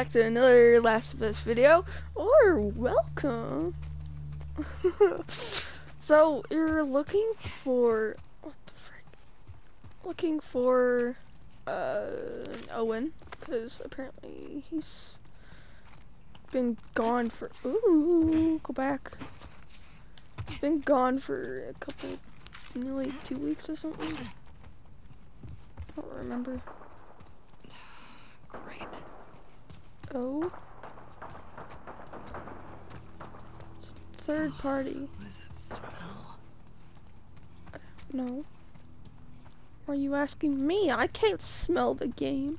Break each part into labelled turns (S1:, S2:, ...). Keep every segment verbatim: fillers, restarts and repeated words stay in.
S1: back to another Last of Us video, or welcome. So you're looking for what the frick? Looking for uh Owen, because apparently he's been gone for. Ooh, go back. He's been gone for a couple, nearly two weeks or something. I don't remember.
S2: Great.
S1: Oh. Third party.
S2: What does that smell?
S1: No. Why are you asking me? I can't smell the game.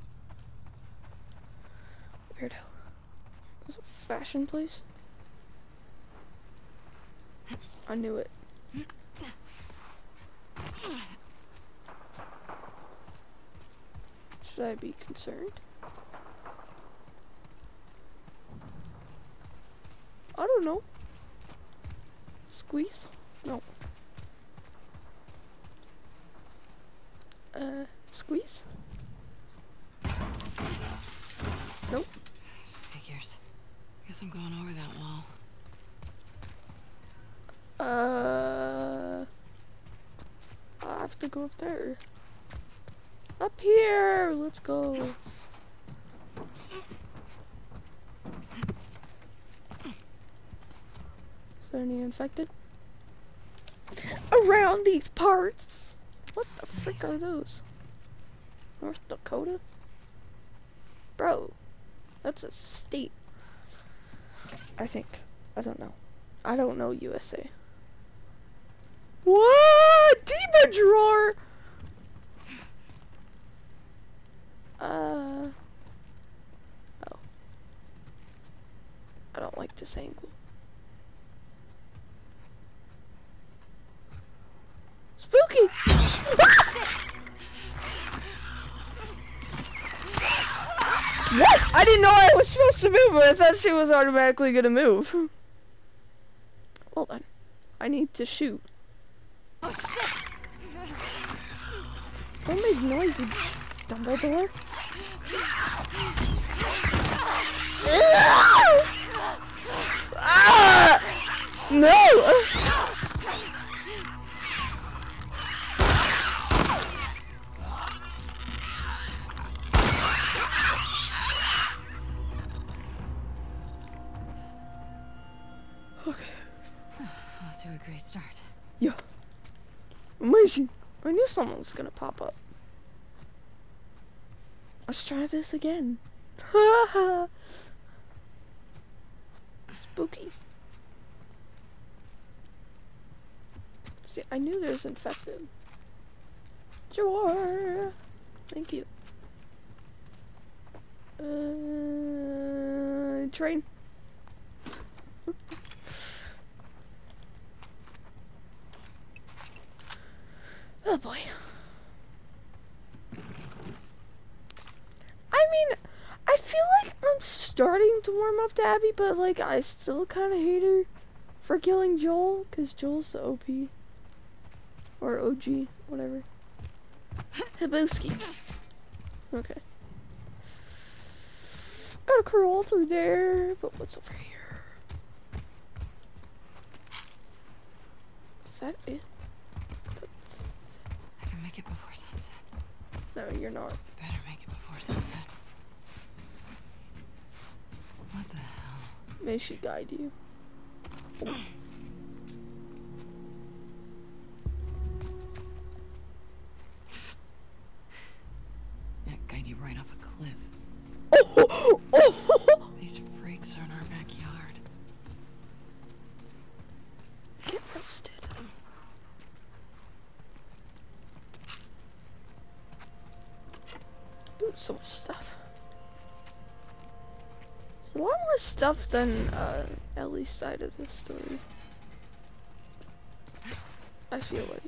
S1: Weirdo. Is it a fashion place? I knew it. Should I be concerned? I don't know. Squeeze? No. Uh, squeeze? Nope.
S2: Figures. Guess I'm going over that wall.
S1: Uh, I have to go up there. Up here! Let's go. Is there any infected? Around these parts! What the frick are those? North Dakota? Bro, that's a state. I think. I don't know. I don't know U S A. What? Demon drawer! Uh. Oh. I don't like this angle. Spooky! What? I didn't know I was supposed to move, but I thought she was automatically gonna move. Well then, I need to shoot.
S2: Oh shit!
S1: Don't make noise, you Dumbledore. Ah! No! Okay.
S2: Off to a great start.
S1: Yeah. Amazing. I knew someone was gonna pop up. Let's try this again. Haha. Spooky. See, I knew there was infected. Sure. Thank you. Uh, train. Oh boy. I mean, I feel like I'm starting to warm up to Abby, but like I still kind of hate her for killing Joel, because Joel's the O P. Or O G, whatever. Hiboski. Okay. Gotta crawl through there, but what's over here? Is that it?
S2: I can make it before sunset.
S1: No, you're not.
S2: Better make it before sunset. What the hell?
S1: May she guide you. Oh.
S2: Yeah, guide you right off a cliff.
S1: Oh, oh.
S2: These freaks are in our backyard.
S1: Get roasted. Doing so much stuff. There's a lot more stuff than uh, Ellie's side of this story. I feel like.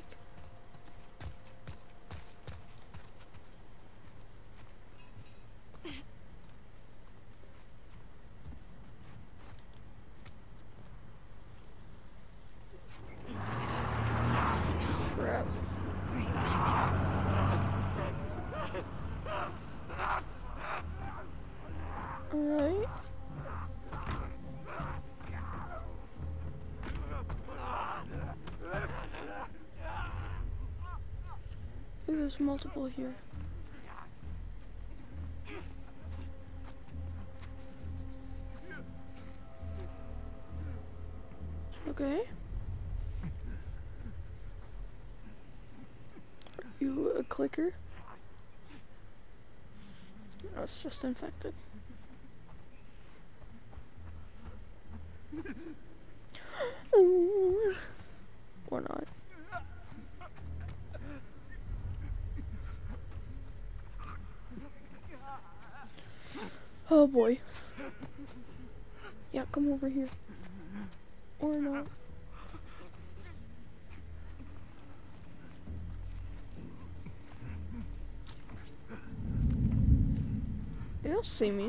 S1: Crap.
S2: Great timing.
S1: Alright. Okay. Ooh, there's multiple here. Okay. Are you a clicker? No, it's just infected. Ooh. Or not. Oh boy. Yeah, come over here. Or not. They'll see me.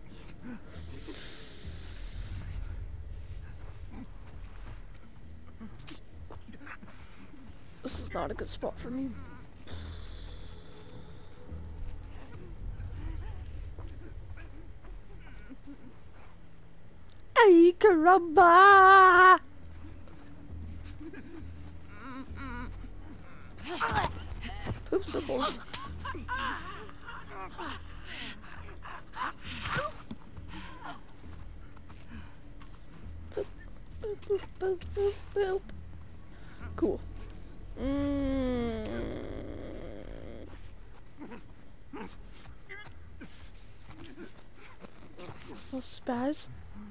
S1: This is not a good spot for me. Ay, caramba! Poopsicles. Boop, boop, boop, boop, boop, boop. Cool. Mm. Little spaz.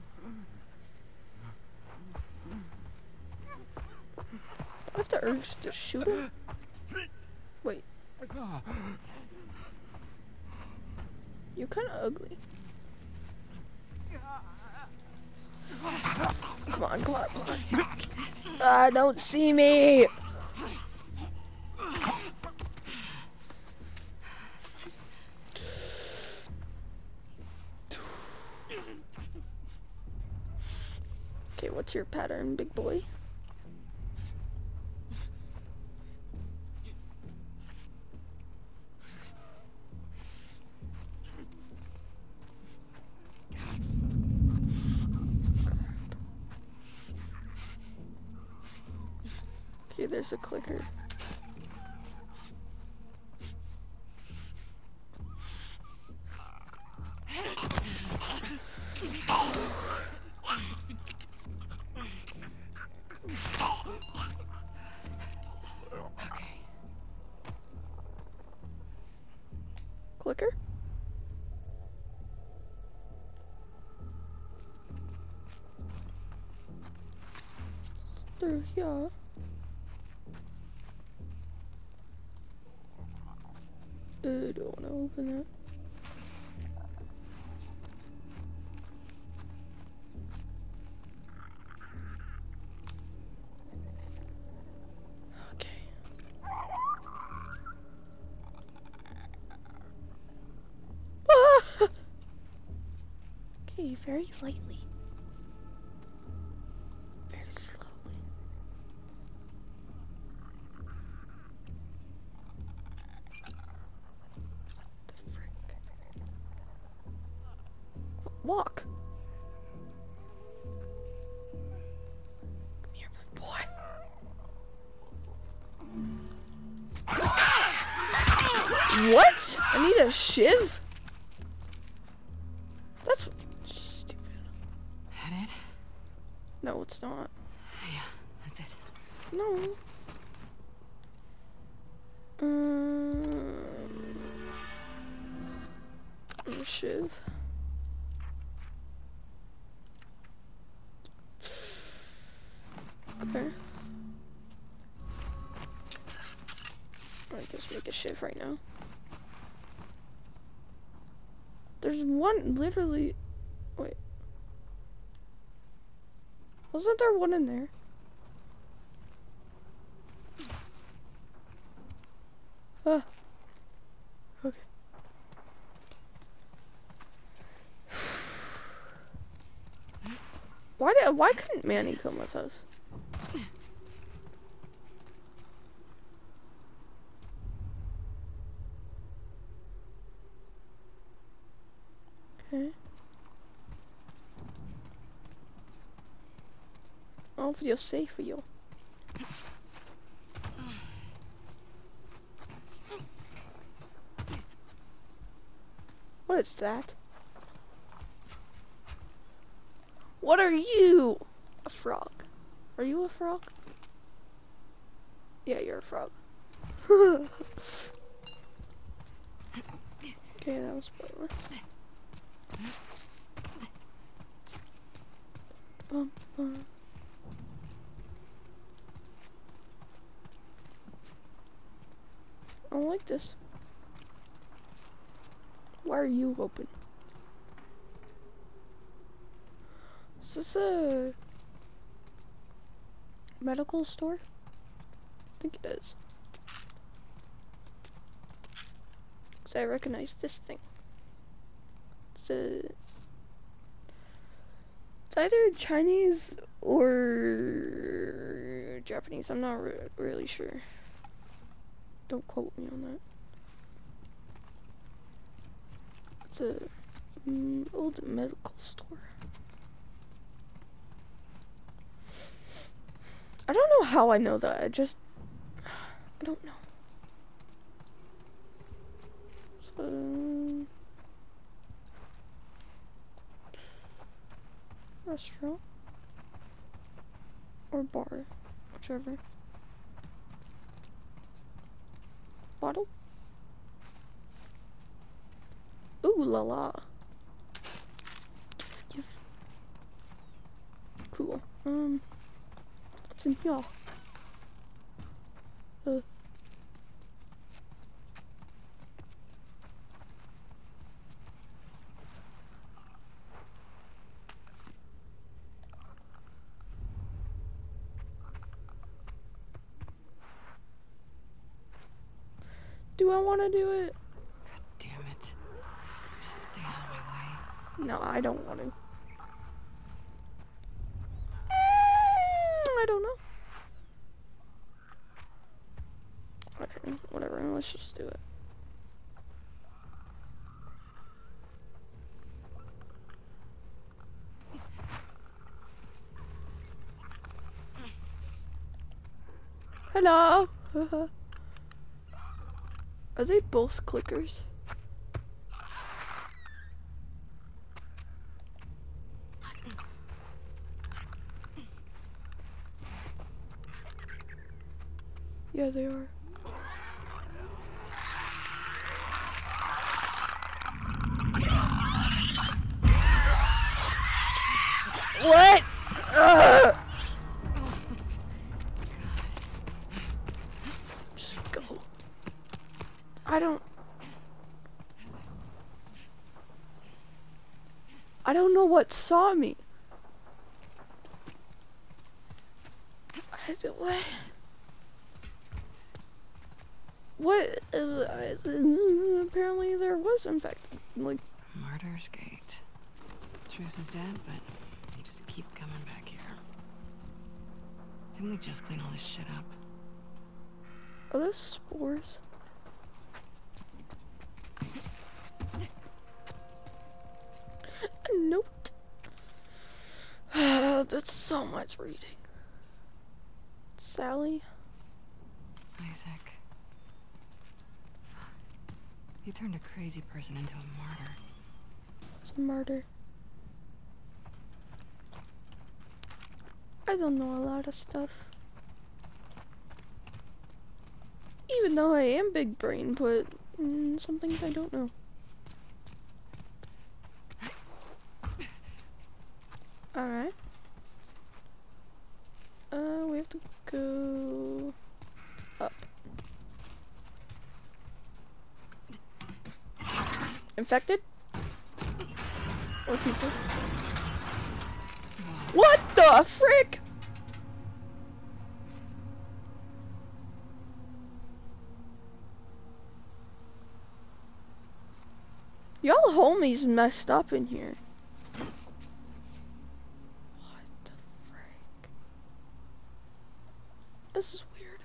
S1: I have the urge to shoot him. Wait. You're kind of ugly. Come on, come on, come on. Ah, don't see me. Okay, what's your pattern, big boy? Okay, there's a clicker.
S2: Okay.
S1: Clicker? It's through here. I don't want to open that. Okay. Ah! Okay, very lightly. Very slowly. The frick? Walk. Come here, big boy. What? I need a shiv? That's stupid.
S2: That it?
S1: No, it's not.
S2: Yeah, that's it.
S1: No. Um, shiv. Okay. I just make a shiv right now. There's one literally. Wait. Wasn't there one in there? Ah. Okay. Why did? Why couldn't Manny come with us? Okay. don't feel safe for you. What is that? What are you? A frog. Are you a frog? Yeah, you're a frog. Okay, that was pointless. Bum, bum. I don't like this. Why are you open? Is this a medical store? I think it is. Cause I recognize this thing. It's a. It's either Chinese or Japanese. I'm not re really sure. Don't quote me on that. It's a mm, old medical store. I don't know how I know that. I just, I don't know. So, restaurant or bar, whichever. Bottle. Ooh la la. Give, give. Cool. Um. What's in here? Uh. Do I want to do it?
S2: God damn it. Just stay out of my way.
S1: No, I don't want to. I don't know. Okay, whatever. Let's just do it. Hello. Are they both clickers? Yeah, they are. What? Ugh. Just go. I don't. I don't know what saw me. I do, what? What? Uh, apparently there was, in fact, like.
S2: Martyr's Gate. Truce is dead, but they just keep coming back here. Didn't we just clean all this shit up?
S1: Are those spores? A note. That's so much reading. Sally.
S2: Isaac. You turned a crazy person into a martyr.
S1: It's a murder. I don't know a lot of stuff. Even though I am big brain, but mm, some things I don't know. Alright. Uh, we have to go up. Infected? Or people? What the frick? Y'all homies messed up in here. What the frick? This is weird.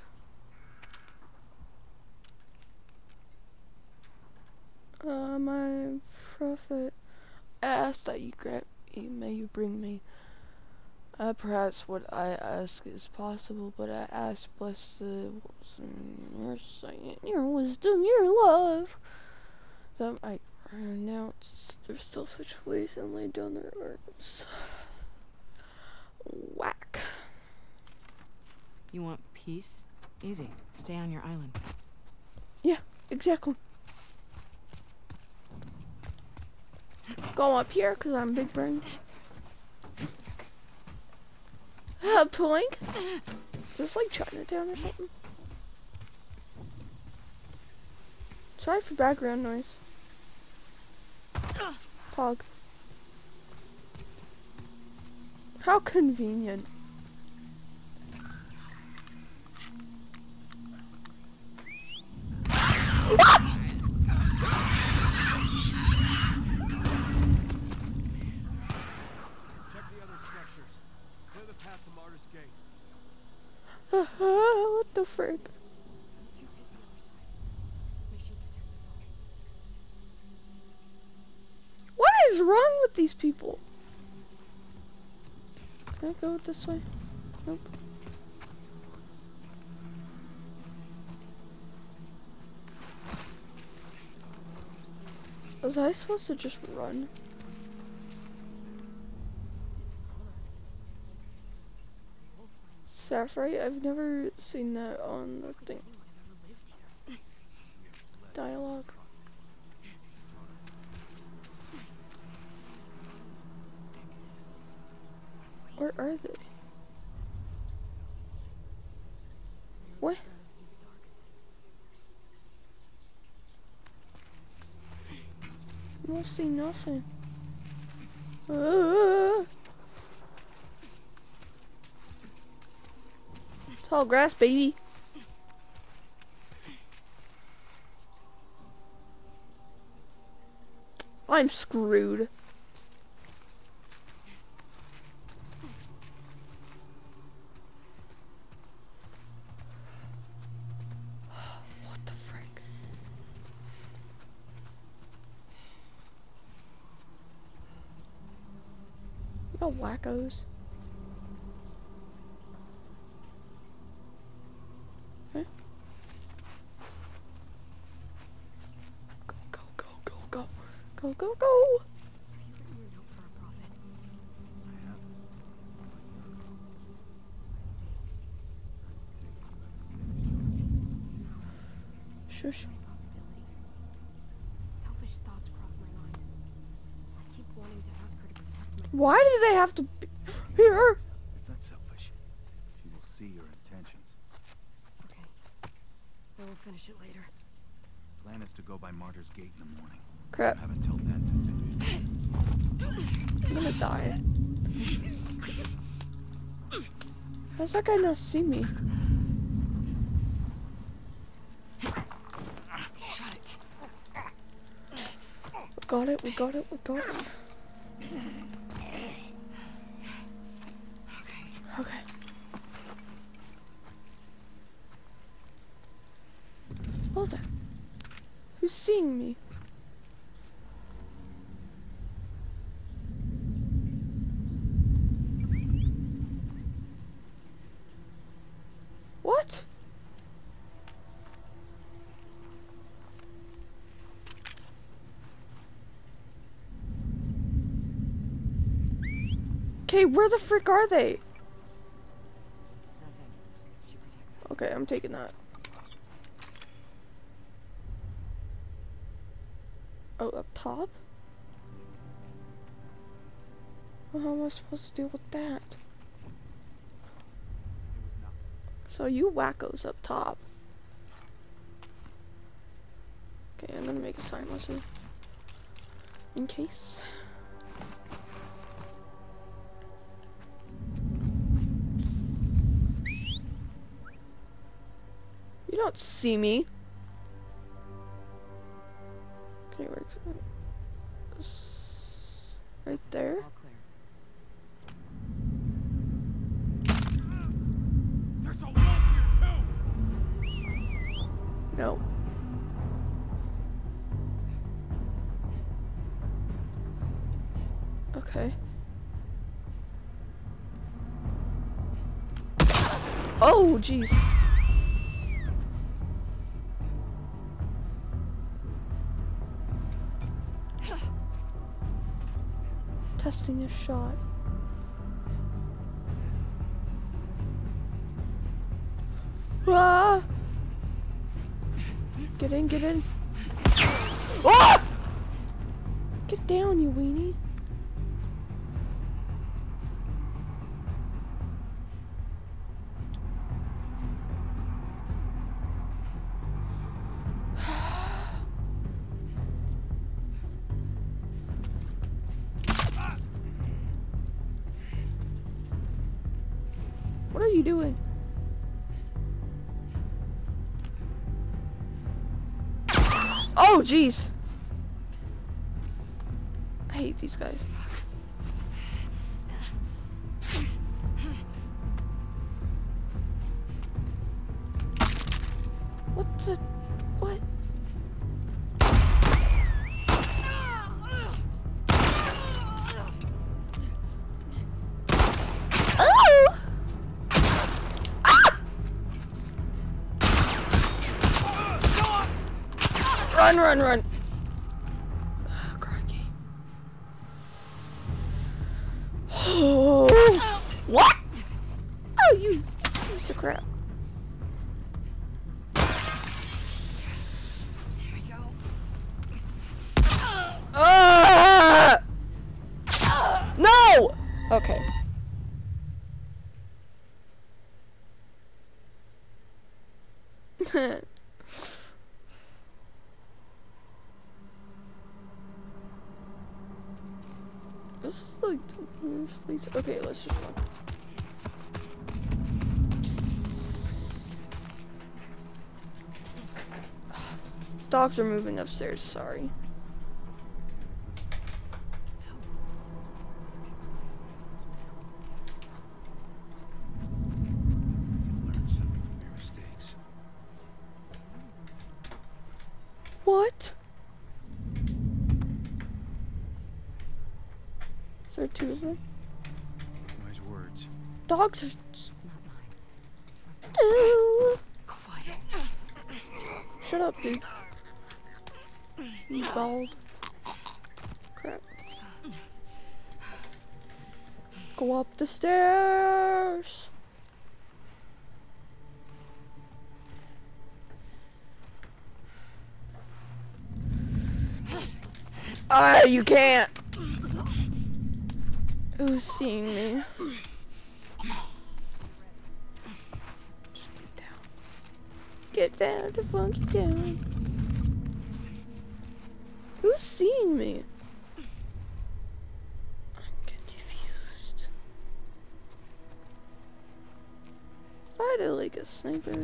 S1: Uh, my prophet asked that you grant me, may you bring me Uh, perhaps what I ask is possible, but I ask blessed your sight, your wisdom, your love, that I renounce their selfish ways and lay down their arms. Whack.
S2: You want peace? Easy. Stay on your island.
S1: Yeah, exactly. Go up here, cause I'm big brain. Uh, Poink? Is this like Chinatown or something? Sorry for background noise. Pog. How convenient. What the frick? What is wrong with these people? Can I go this way? Nope. Was I supposed to just run? Sapphire? I've never seen that on the thing. Dialogue. Where are they? What? I don't see nothing. Uh, tall grass, baby. I'm screwed. What the frick? You wackos. Huh? Go, go, go, go, go, go, go. Shush.
S3: Selfish thoughts cross my mind. I keep wanting to ask her to protect my.
S1: Why does they have to be here?
S4: It's not selfish. She will see your intentions.
S3: Okay. Then we'll finish it later.
S4: Plan is to go by Martyr's Gate in the morning.
S1: Crap.
S4: You have until then to finish.
S1: I'm gonna die. How's that guy not see me?
S2: Shut it.
S1: We got it, we got it, we got it.
S2: Okay.
S1: Okay. What was that? Who's seeing me? What? Okay, where the frick are they?
S3: Nothing. She protects us.
S1: Okay, I'm taking that. Oh, up top? Well, how am I supposed to deal with that? So you wackos up top. Okay, I'm gonna make a sign lesson. In case. You don't see me. Okay, where's this? Right there.
S3: All clear.
S4: There's a wolf here too!
S1: No. Okay. Oh, jeez. Testing a shot. Ah! Get in, get in. Ah! Get down, you weenie. What are you doing? Oh, jeez. I hate these guys. What the? What? Oh! Ah! Run, run, run. Oh, crikey. Oh. What? Oh, you piece of crap.
S2: Here we go.
S1: Ah! No! Okay. This is like the worst place. Okay, let's just run. Dogs are moving upstairs, sorry.
S4: Learn something from your mistakes.
S1: What? Is there two of them?
S4: Wise words.
S1: Dogs are.
S3: Not mine.
S1: Ew.
S2: Quiet.
S1: Shut up, dude. You bald. Crap. Go up the stairs. Ah, you can't. Who's seeing me? Just get down. Get down to funky down. Who's seeing me? I'm confused. If I had a, like a sniper.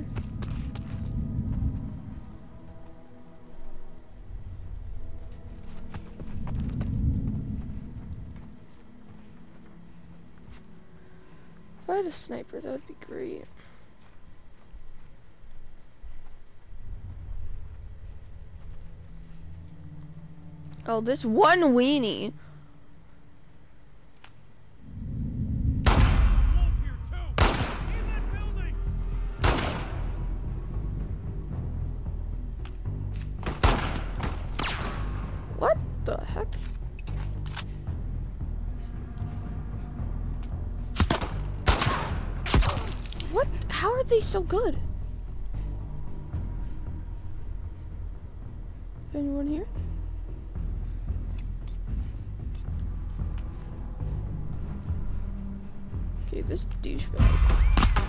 S1: If I had a sniper, that would be great. Oh, this one weenie. What the heck? What? How are they so good? Anyone here? Okay, this douchebag.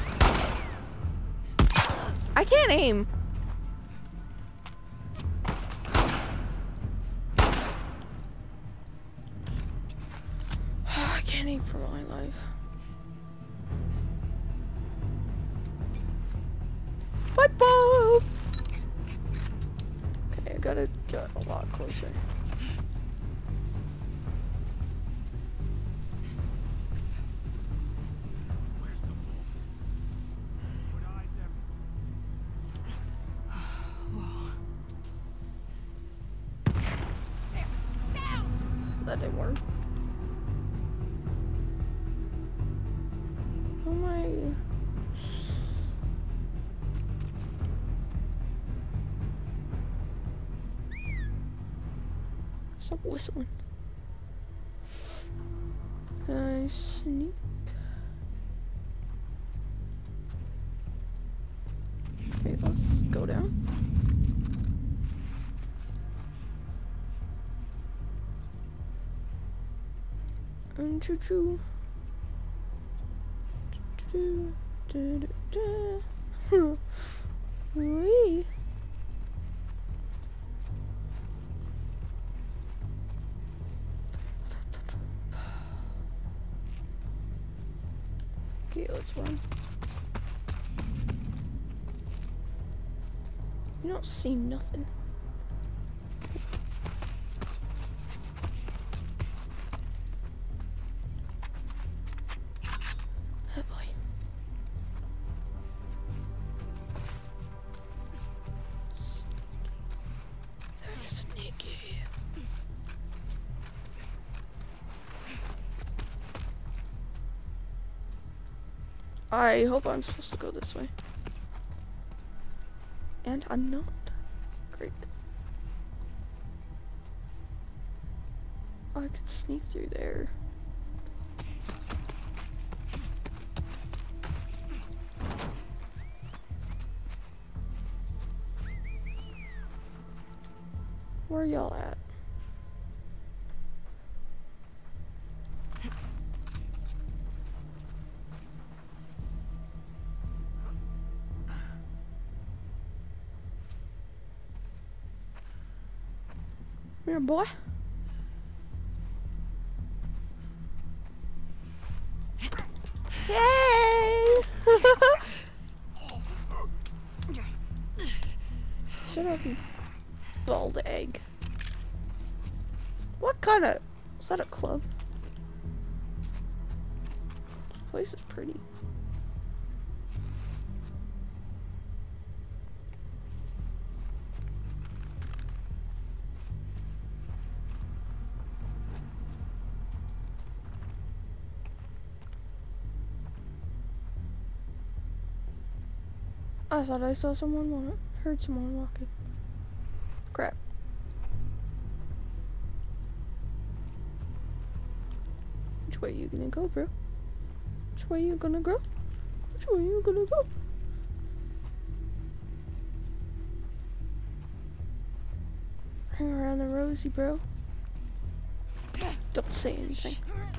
S1: I can't aim. I can't aim for my life. Fight bombs! Okay, I gotta get a lot closer.
S4: Where's the wolf? Put eyes everywhere.
S1: That didn't work. Oh my. Stop whistling. Can I sneak? Okay, let's go down. And choo choo. Do do do do. Wee. Okay, let's run. You don't see nothing. Oh boy. Very sneaky. I hope I'm supposed to go this way. And I'm not. Great. I could sneak through there. Where y'all at? Come here, boy. Yay! Shut up, you bald egg. What kind of... is that a club? This place is pretty. I thought I saw someone walk, heard someone walking. Crap. Which way you gonna go, bro? Which way you gonna go? Which way you gonna go? Hang around the rosy, bro. Don't say anything.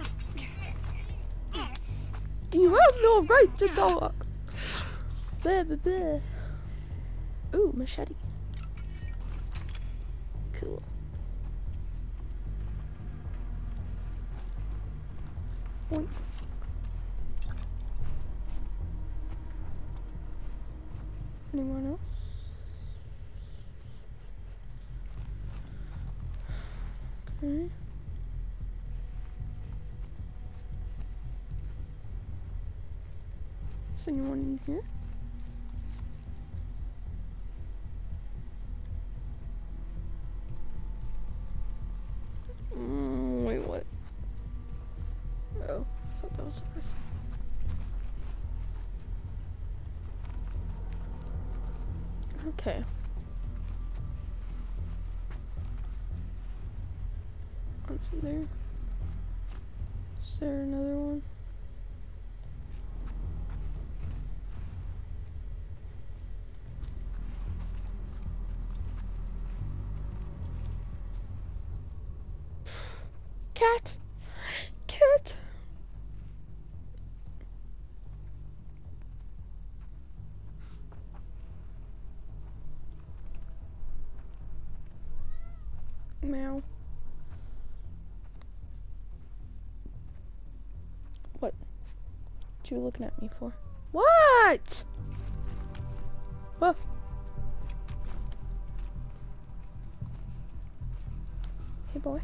S1: You have no right to talk. Blah, blah, blah. Ooh, machete. Cool. Oink. Anyone else? Okay. Is anyone in here? Mm, wait, what? Oh, I thought that was the person. Okay. What's in there? Is there another one? Cat! Cat! Meow. What? What you looking at me for? What? Whoa. Hey, boy.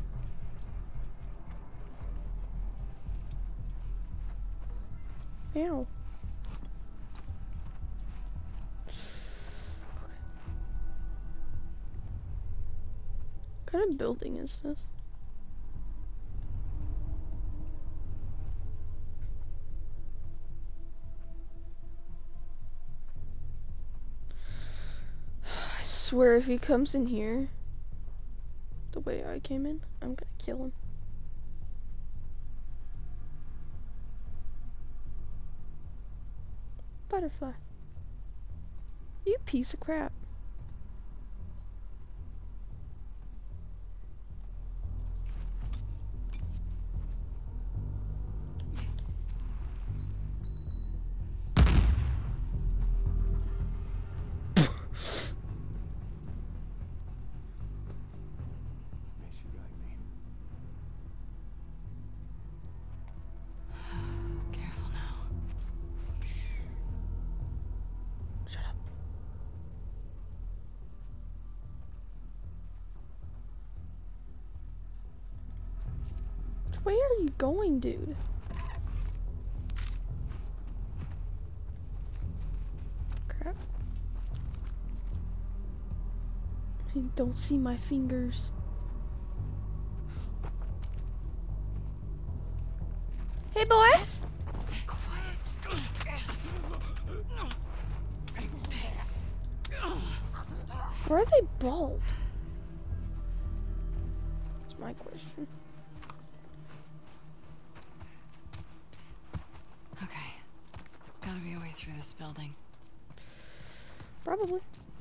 S1: Meow. Okay. What kind of building is this? I swear if he comes in here, the way I came in, I'm gonna kill him. Butterfly. You piece of crap.
S4: May she guide me.
S2: Careful now.
S1: Shut up. Where are you going, dude? Crap. I don't see my fingers. Hey, boy! Where are they bald? That's my question.
S2: Okay. Gotta be a way through this building.
S1: Probably.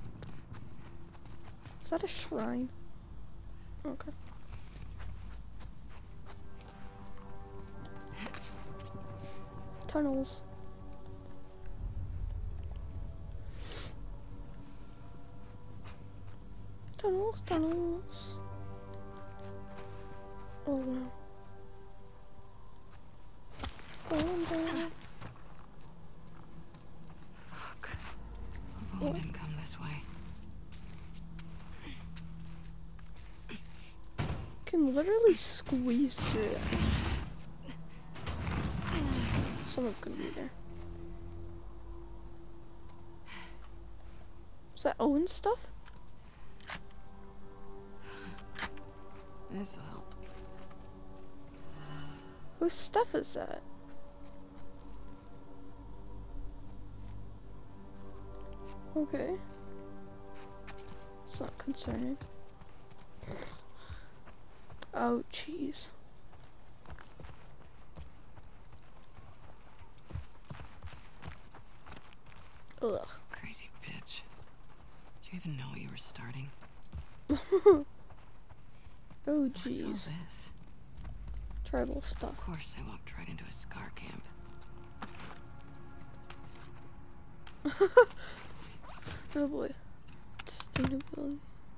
S1: Is that a shrine? Okay. Tunnels. Tunnels, tunnels. Oh wow. Going down.
S2: Fuck. Hope Owen didn't come this way.
S1: Can literally squeeze through it. Someone's gonna be there. Is that Owen's stuff?
S2: This'll help.
S1: Whose stuff is that? Okay. It's not concerning. Oh, jeez. Ugh.
S2: Crazy bitch. Did you even know you were starting?
S1: Oh,
S2: What's all
S1: jeez.
S2: this?
S1: Tribal
S2: Of
S1: stuff.
S2: course, I walked right into a scar camp.
S1: Oh boy. Sustainability.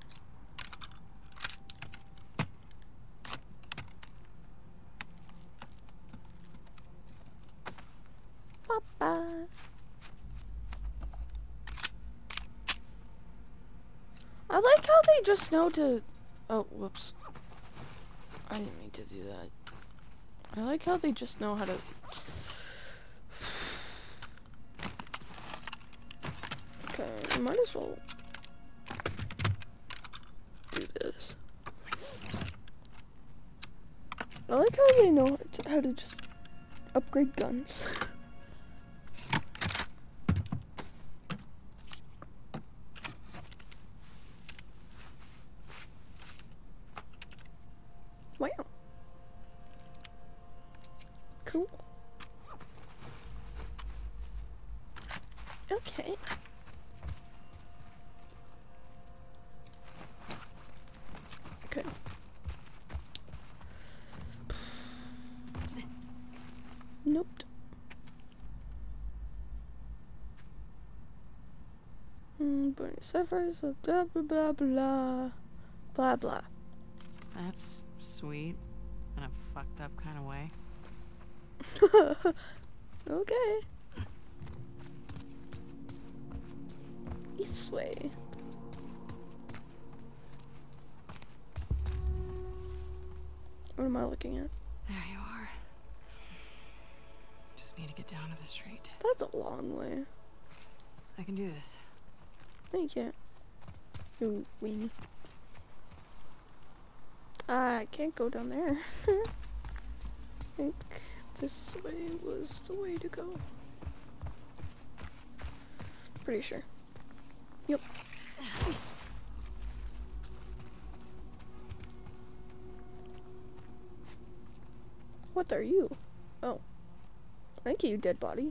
S1: Bye-bye. I like how they just know to... Oh, whoops. I didn't mean to do that. I like how they just know how to... Okay, might as well do this. I like how they know to, how to just upgrade guns. Wow. Cool. Okay. Okay. Nope. Hmm, burning ciphers, blah blah blah blah. Blah blah.
S2: That's sweet. In a fucked up kind of way.
S1: Okay. This way. What am I looking at?
S2: There you are. Just need to get down to the street.
S1: That's a long way.
S2: I can do this.
S1: No, you can't. You weenie. Ah, I can't go down there. I think this way was the way to go. Pretty sure. Yep. What are you? Oh. Thank you, dead body.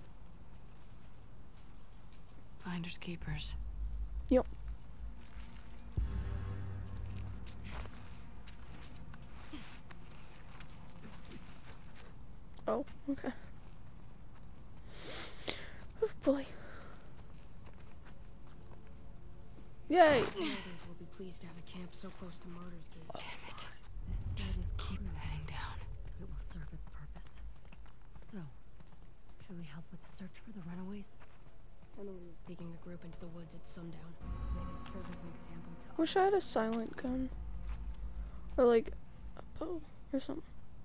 S2: Finders keepers.
S1: Yep. Oh, okay. Oh boy. Yay!
S3: Elders will be pleased to have a camp so close to Martyr's Gate.
S2: Damn it.
S3: This
S2: Just
S3: site is
S2: keep
S3: crude,
S2: heading down.
S3: but it will serve its purpose. So, should we help with the search for the runaways? Emily is taking the group into the woods at sundown. May they serve as an example to
S1: Wish I had a silent gun. Or like a bow or something.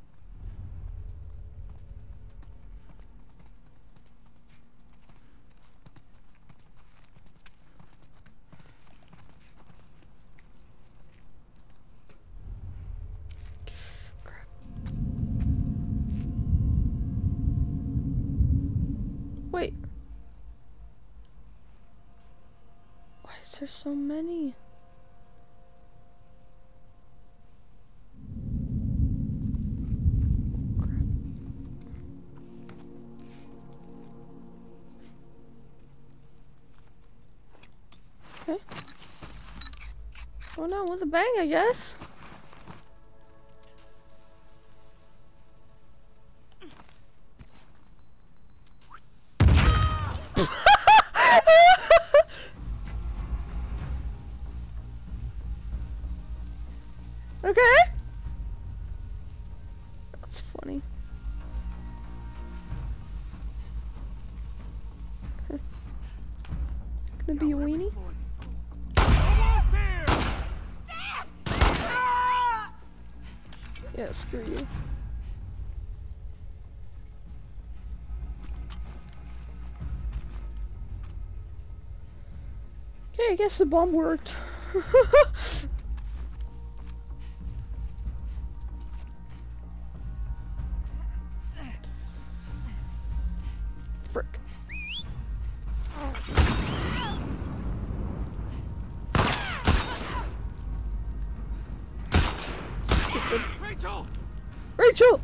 S1: Crap. Wait. Why is there so many? Okay. Oh no, with a bang, I guess. Okay. That's funny. Gonna be a weenie? Yeah, screw you. Okay, I guess the bomb worked. Frick. Stupid.
S4: Rachel!
S1: Rachel!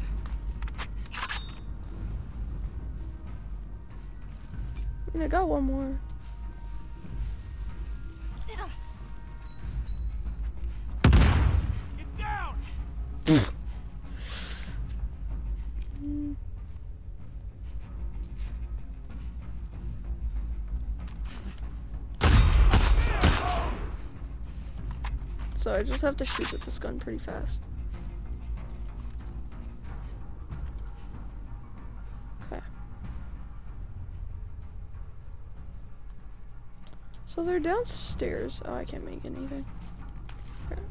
S1: I mean, I got one more.
S4: Get down!
S1: Mm. So I just have to shoot with this gun pretty fast. Okay. So they're downstairs. Oh, I can't make anything. Okay.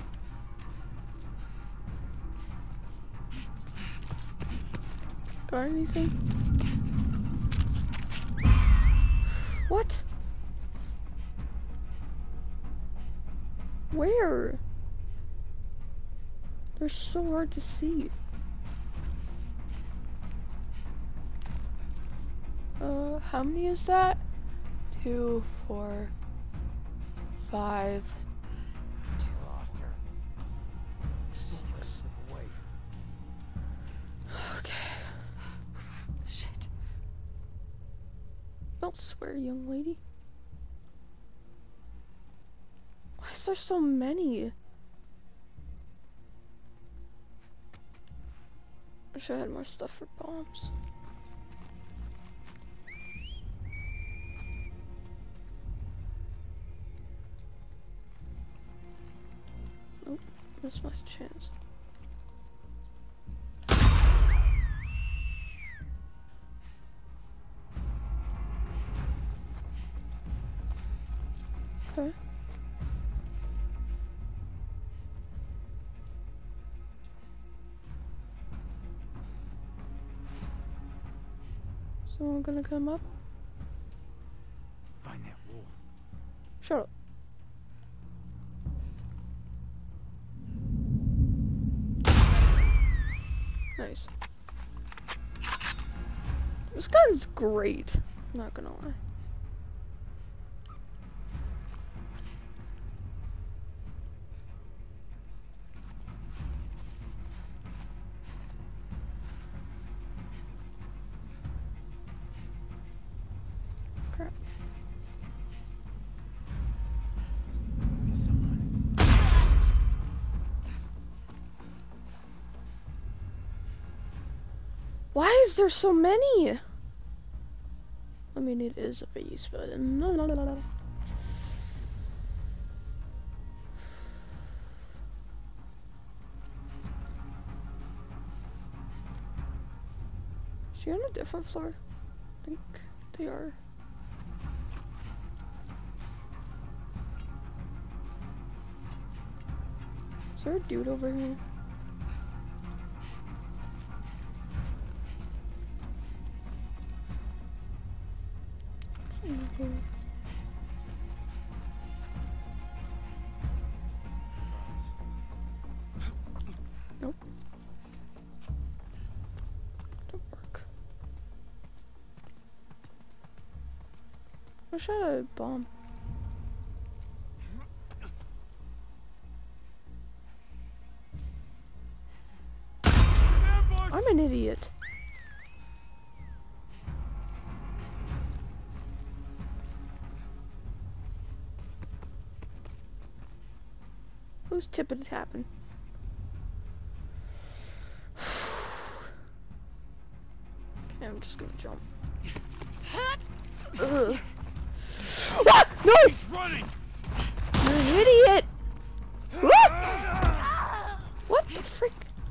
S1: Got anything? What? Where? They're so hard to see. Uh, how many is that? Two, four, five, six. Okay.
S2: Shit.
S1: Don't swear, young lady. Why is there so many? Wish I had more stuff for bombs. Nope, missed my chance. Okay. Someone gonna come up?
S4: Find that wolf.
S1: Shut up. Nice. This gun's great. Not gonna lie. Why is there so many? I mean, it is a base, but no, no, no, no. Is she on a different floor? I think they are. Is there a dude over here? Okay. Nope. Don't work. I shot a bomb. I'm an idiot. Who's tipping tapping? Okay, I'm just gonna jump. Ugh. Ah! No!
S4: He's running!
S1: You're an idiot! Ah! What the frick?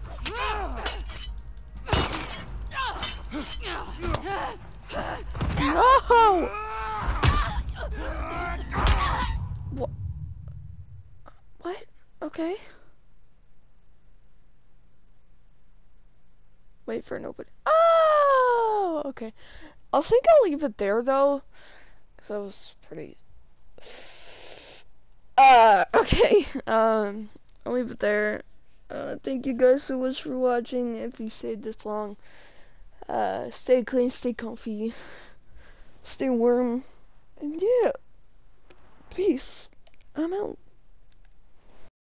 S1: No! What? What? Okay. Wait for nobody. Oh! Okay. I think I'll leave it there though, because that was pretty. Uh, okay. Um, I'll leave it there. Uh, thank you guys so much for watching. If you stayed this long, uh, stay clean, stay comfy, stay warm, and yeah, peace. I'm out.